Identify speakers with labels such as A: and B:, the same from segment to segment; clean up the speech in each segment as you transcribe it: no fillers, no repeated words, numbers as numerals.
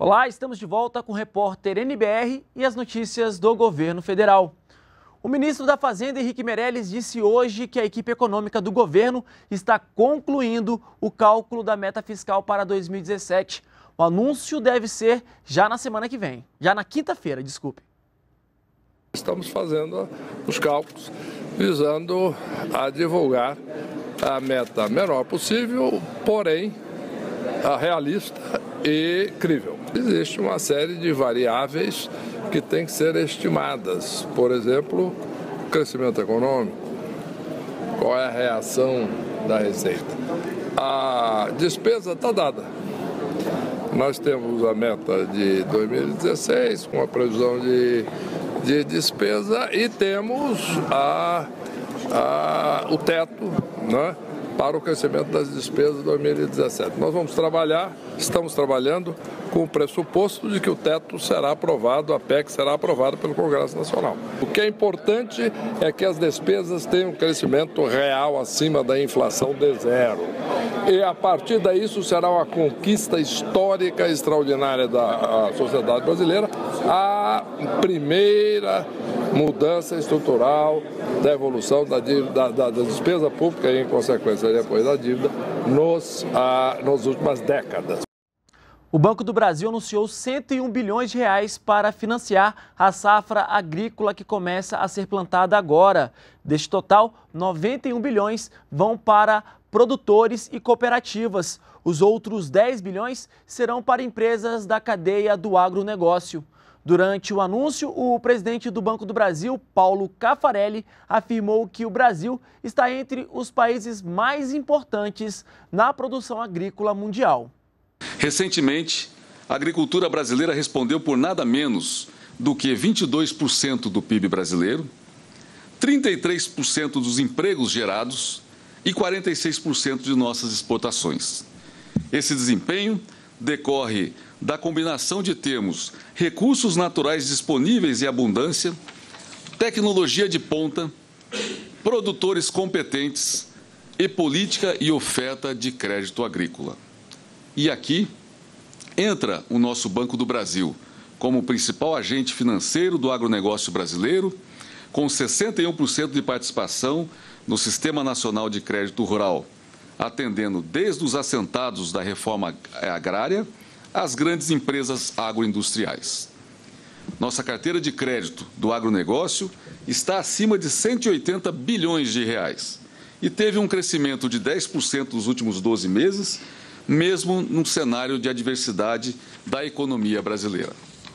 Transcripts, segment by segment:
A: Olá, estamos de volta com o repórter NBR e as notícias do governo federal. O ministro da Fazenda, Henrique Meirelles, disse hoje que a equipe econômica do governo está concluindo o cálculo da meta fiscal para 2017. O anúncio deve ser já na semana que vem, já na quinta-feira, desculpe.
B: Estamos fazendo os cálculos visando a divulgar a meta menor possível, porém realista e crível. Existe uma série de variáveis que têm que ser estimadas. Por exemplo, o crescimento econômico, qual é a reação da receita. A despesa está dada. Nós temos a meta de 2016 com a previsão de despesa e temos o teto, né, para o crescimento das despesas de 2017. Nós estamos trabalhando com o pressuposto de que o teto será aprovado, a PEC será aprovada pelo Congresso Nacional. O que é importante é que as despesas tenham um crescimento real acima da inflação de zero. E a partir daí isso será uma conquista histórica extraordinária da sociedade brasileira, a primeira mudança estrutural da evolução da despesa pública e, em consequência, depois da dívida, nas últimas décadas.
A: O Banco do Brasil anunciou 101 bilhões de reais para financiar a safra agrícola que começa a ser plantada agora. Deste total, 91 bilhões vão para produtores e cooperativas. Os outros 10 bilhões serão para empresas da cadeia do agronegócio. Durante o anúncio, o presidente do Banco do Brasil, Paulo Caffarelli, afirmou que o Brasil está entre os países mais importantes na produção agrícola mundial.
C: Recentemente, a agricultura brasileira respondeu por nada menos do que 22% do PIB brasileiro, 33% dos empregos gerados e 46% de nossas exportações. Esse desempenho decorre da combinação de termos recursos naturais disponíveis em abundância, tecnologia de ponta, produtores competentes e política e oferta de crédito agrícola. E aqui entra o nosso Banco do Brasil como principal agente financeiro do agronegócio brasileiro, com 61% de participação no Sistema Nacional de Crédito Rural, atendendo desde os assentados da reforma agrária às grandes empresas agroindustriais. Nossa carteira de crédito do agronegócio está acima de 180 bilhões de reais e teve um crescimento de 10% nos últimos 12 meses, mesmo num cenário de adversidade da economia brasileira.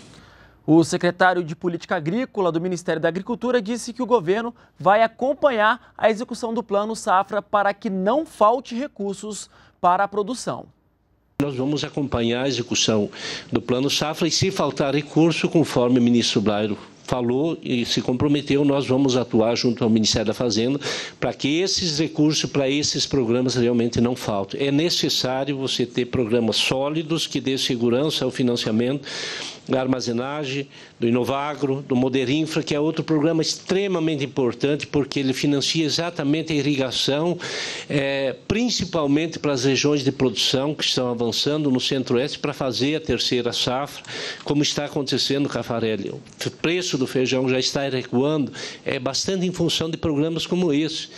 A: O secretário de Política Agrícola do Ministério da Agricultura disse que o governo vai acompanhar a execução do Plano Safra para que não falte recursos para a produção.
D: Nós vamos acompanhar a execução do Plano Safra e, se faltar recurso, conforme o ministro Blairo falou e se comprometeu, nós vamos atuar junto ao Ministério da Fazenda para que esses recursos para esses programas realmente não faltem. É necessário você ter programas sólidos que dê segurança ao financiamento da armazenagem, do Inovagro, do Moderinfra, que é outro programa extremamente importante, porque ele financia exatamente a irrigação, principalmente para as regiões de produção que estão avançando no Centro-Oeste para fazer a terceira safra, como está acontecendo, Caffarelli. O preço do feijão já está recuando, bastante em função de programas como esse.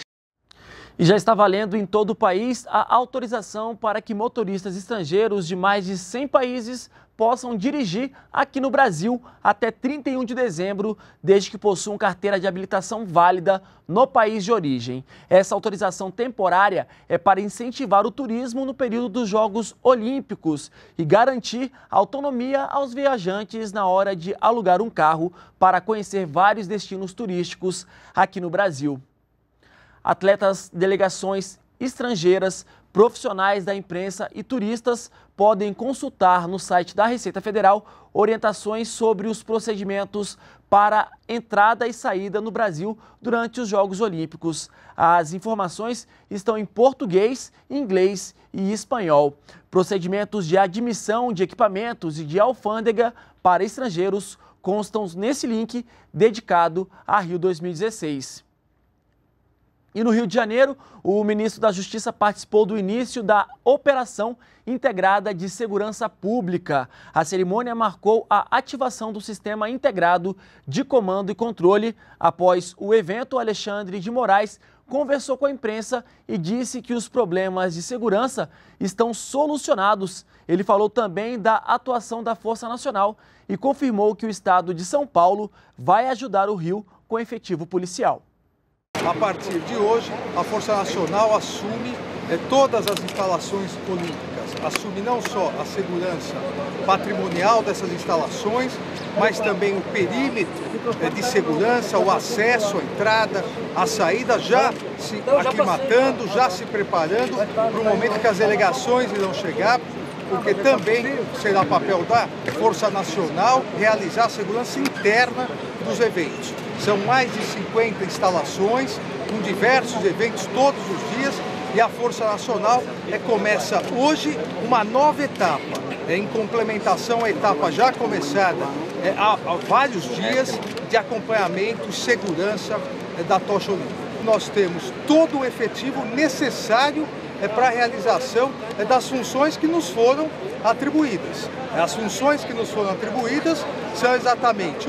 A: E já está valendo em todo o país a autorização para que motoristas estrangeiros de mais de 100 países possam dirigir aqui no Brasil até 31 de dezembro, desde que possuam carteira de habilitação válida no país de origem. Essa autorização temporária é para incentivar o turismo no período dos Jogos Olímpicos e garantir autonomia aos viajantes na hora de alugar um carro para conhecer vários destinos turísticos aqui no Brasil. Atletas, delegações estrangeiras, profissionais da imprensa e turistas podem consultar no site da Receita Federal orientações sobre os procedimentos para entrada e saída no Brasil durante os Jogos Olímpicos. As informações estão em português, inglês e espanhol. Procedimentos de admissão de equipamentos e de alfândega para estrangeiros constam nesse link dedicado a Rio 2016. E no Rio de Janeiro, o ministro da Justiça participou do início da Operação Integrada de Segurança Pública. A cerimônia marcou a ativação do Sistema Integrado de Comando e Controle. Após o evento, Alexandre de Moraes conversou com a imprensa e disse que os problemas de segurança estão solucionados. Ele falou também da atuação da Força Nacional e confirmou que o estado de São Paulo vai ajudar o Rio com efetivo policial.
E: A partir de hoje, a Força Nacional assume todas as instalações olímpicas, assume não só a segurança patrimonial dessas instalações, mas também o perímetro de segurança, o acesso, a entrada, a saída, já se aclimatando, já se preparando para o momento que as delegações irão chegar, porque também será papel da Força Nacional realizar a segurança interna dos eventos. São mais de 50 instalações, com diversos eventos todos os dias, e a Força Nacional começa hoje uma nova etapa, em complementação à etapa já começada há vários dias de acompanhamento e segurança da tocha olímpica. Nós temos todo o efetivo necessário para a realização das funções que nos foram atribuídas. As funções que nos foram atribuídas são exatamente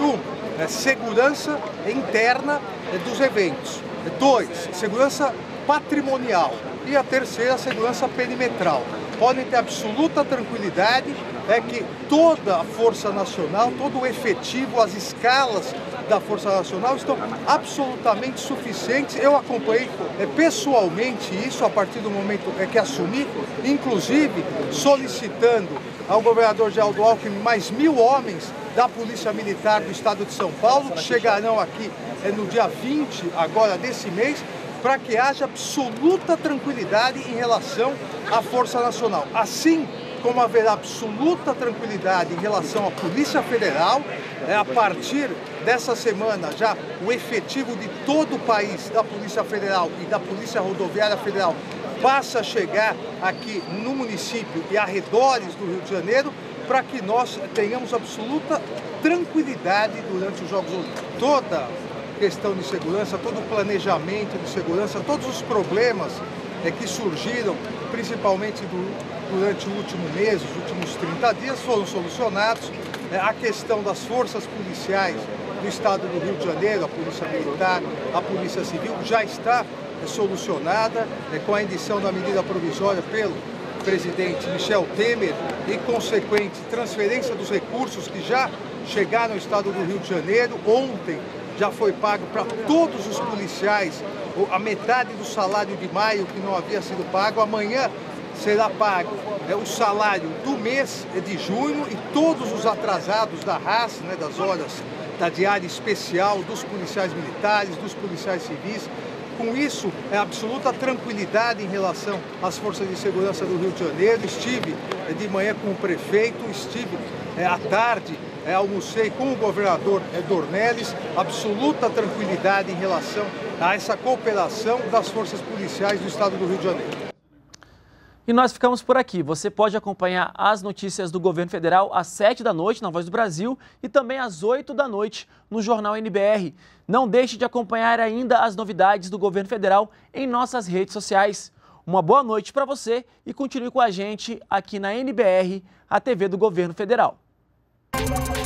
E: segurança interna dos eventos. 2, segurança patrimonial. E a terceira, segurança perimetral. Podem ter absoluta tranquilidade que toda a Força Nacional, todo o efetivo, as escalas da Força Nacional estão absolutamente suficientes. Eu acompanhei pessoalmente isso a partir do momento que assumi, inclusive solicitando ao governador Geraldo Alckmin mais 1.000 homens da Polícia Militar do Estado de São Paulo, que chegarão aqui no dia 20 agora desse mês, para que haja absoluta tranquilidade em relação à Força Nacional. Assim como haverá absoluta tranquilidade em relação à Polícia Federal, a partir dessa semana já o efetivo de todo o país, da Polícia Federal e da Polícia Rodoviária Federal, passa a chegar aqui no município e arredores do Rio de Janeiro, para que nós tenhamos absoluta tranquilidade durante os Jogos Olímpicos. Toda questão de segurança, todo o planejamento de segurança, todos os problemas que surgiram, principalmente durante o último mês, os últimos 30 dias, foram solucionados. A questão das forças policiais do estado do Rio de Janeiro, a Polícia Militar, a Polícia Civil, já está solucionada com a edição da medida provisória pelo presidente Michel Temer e consequente transferência dos recursos que já chegaram ao estado do Rio de Janeiro. Ontem já foi pago para todos os policiais a metade do salário de maio que não havia sido pago. Amanhã será pago o salário do mês de junho e todos os atrasados da RAS, das horas da diária especial dos policiais militares, dos policiais civis. Com isso, absoluta tranquilidade em relação às forças de segurança do Rio de Janeiro. Estive de manhã com o prefeito, estive à tarde, almocei com o governador Dornelles, absoluta tranquilidade em relação a essa cooperação das forças policiais do estado do Rio de Janeiro.
A: E nós ficamos por aqui. Você pode acompanhar as notícias do governo federal às 7 da noite na Voz do Brasil e também às 8 da noite no Jornal NBR. Não deixe de acompanhar ainda as novidades do governo federal em nossas redes sociais. Uma boa noite para você e continue com a gente aqui na NBR, a TV do governo federal.